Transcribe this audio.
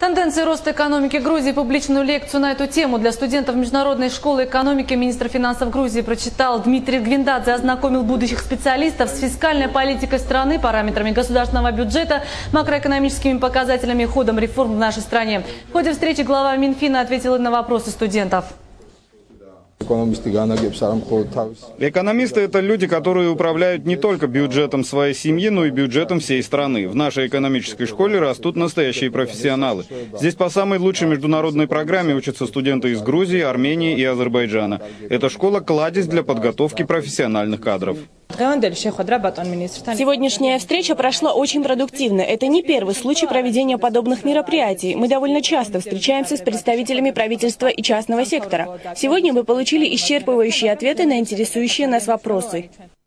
Тенденции роста экономики Грузии. Публичную лекцию на эту тему для студентов Международной школы экономики министр финансов Грузии прочитал Дмитрий Гвиндадзе, ознакомил будущих специалистов с фискальной политикой страны, параметрами государственного бюджета, макроэкономическими показателями и ходом реформ в нашей стране. В ходе встречи глава Минфина ответила на вопросы студентов. Экономисты – это люди, которые управляют не только бюджетом своей семьи, но и бюджетом всей страны. В нашей экономической школе растут настоящие профессионалы. Здесь по самой лучшей международной программе учатся студенты из Грузии, Армении и Азербайджана. Эта школа – кладезь для подготовки профессиональных кадров. Сегодняшняя встреча прошла очень продуктивно. Это не первый случай проведения подобных мероприятий. Мы довольно часто встречаемся с представителями правительства и частного сектора. Сегодня мы получили исчерпывающие ответы на интересующие нас вопросы.